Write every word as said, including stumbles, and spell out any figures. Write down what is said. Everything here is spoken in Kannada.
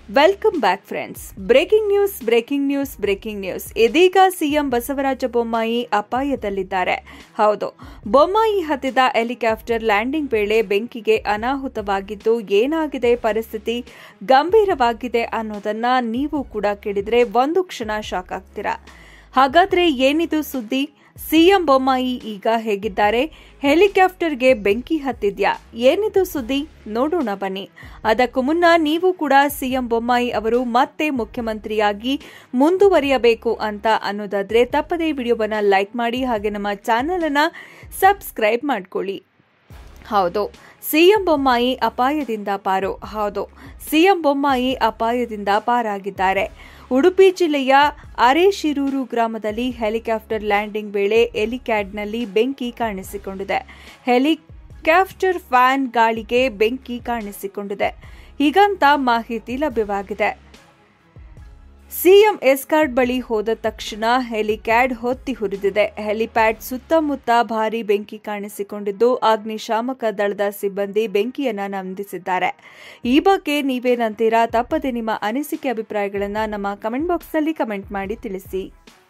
Welcome back friends. Breaking news breaking news breaking news ಇದೀಗ ಸಿಎಂ ಬಸವರಾಜ ಬೊಮ್ಮಾಯಿ ಅಪಾಯದಲ್ಲಿದ್ದಾರೆ. ಹೌದು, ಬೊಮ್ಮಾಯಿ ಹತ್ತಿದ ಹೆಲಿಕಾಪ್ಟರ್ ಲ್ಯಾಂಡಿಂಗ್ ವೇಳೆ ಬೆಂಕಿಗೆ ಅನಾಹುತವಾಗಿದ್ದು ಏನಾಗಿದೆ, ಪರಿಸ್ಥಿತಿ ಗಂಭೀರವಾಗಿದೆ ಅನ್ನೋದನ್ನ ನೀವು ಕೂಡ ಕೇಳಿದ್ರೆ ಒಂದು ಕ್ಷಣ ಶಾಕ್ ಆಗ್ತೀರಾ. ಹಾಗಾದ್ರೆ ಏನಿದು ಸುದ್ದಿ? ಸಿಎಂ ಬೊಮ್ಮಾಯಿ ಈಗ ಹೇಗಿದ್ದಾರೆ? ಹೆಲಿಕಾಪ್ಟರ್ಗೆ ಬೆಂಕಿ ಹತ್ತಿದ್ಯಾ? ಏನಿದು ಸುದ್ದಿ? ನೋಡೋಣ ಬನ್ನಿ. ಅದಕ್ಕೂ ಮುನ್ನ ನೀವು ಕೂಡ ಸಿಎಂ ಬೊಮ್ಮಾಯಿ ಅವರು ಮತ್ತೆ ಮುಖ್ಯಮಂತ್ರಿಯಾಗಿ ಮುಂದುವರಿಯಬೇಕು ಅಂತ ಅನ್ನೋದಾದ್ರೆ ತಪ್ಪದೇ ವಿಡಿಯೋವನ್ನ ಲೈಕ್ ಮಾಡಿ, ಹಾಗೆ ನಮ್ಮ ಚಾನೆಲ್ ಅನ್ನ ಸಬ್ಸ್ಕ್ರೈಬ್ ಮಾಡ್ಕೊಳ್ಳಿ. ಹೌದು, ಸಿಎಂ ಬೊಮ್ಮಾಯಿ ಅಪಾಯದಿಂದ ಪಾರು. ಹೌದು, ಸಿಎಂ ಬೊಮ್ಮಾಯಿ ಅಪಾಯದಿಂದ ಪಾರಾಗಿದ್ದಾರೆ. ಉಡುಪಿ ಜಿಲ್ಲೆಯ ಅರೇಶಿರೂರು ಗ್ರಾಮದಲ್ಲಿ ಹೆಲಿಕಾಪ್ಟರ್ ಲ್ಯಾಂಡಿಂಗ್ ವೇಳೆ ಹೆಲಿಕ್ಯಾಡ್ನಲ್ಲಿ ಬೆಂಕಿ ಕಾಣಿಸಿಕೊಂಡಿದೆ. ಹೆಲಿಕಾಪ್ಟರ್ ಫ್ಯಾನ್ ಗಾಳಿಗೆ ಬೆಂಕಿ ಕಾಣಿಸಿಕೊಂಡಿದೆ. ಹೀಗಂತ ಮಾಹಿತಿ ಲಭ್ಯವಾಗಿದೆ. ಸಿಎಂ ಎಸ್ಕಾರ್ಟ್ ಬಳಿ ಹೋದ ತಕ್ಷಣ ಹೆಲಿಕ್ಯಾಡ್ ಹೊತ್ತಿ ಹುರಿದಿದೆ. ಹೆಲಿಪ್ಯಾಡ್ ಸುತ್ತಮುತ್ತ ಭಾರೀ ಬೆಂಕಿ ಕಾಣಿಸಿಕೊಂಡಿದ್ದು ಅಗ್ನಿಶಾಮಕ ದಳದ ಸಿಬ್ಬಂದಿ ಬೆಂಕಿಯನ್ನ ನಂದಿಸಿದ್ದಾರೆ. ಈ ಬಗ್ಗೆ ನೀವೇನಂತೀರಾ? ತಪ್ಪದೆ ನಿಮ್ಮ ಅನಿಸಿಕೆ ಅಭಿಪ್ರಾಯಗಳನ್ನು ನಮ್ಮ ಕಮೆಂಟ್ ಬಾಕ್ಸ್ನಲ್ಲಿ ಕಮೆಂಟ್ ಮಾಡಿ ತಿಳಿಸಿ.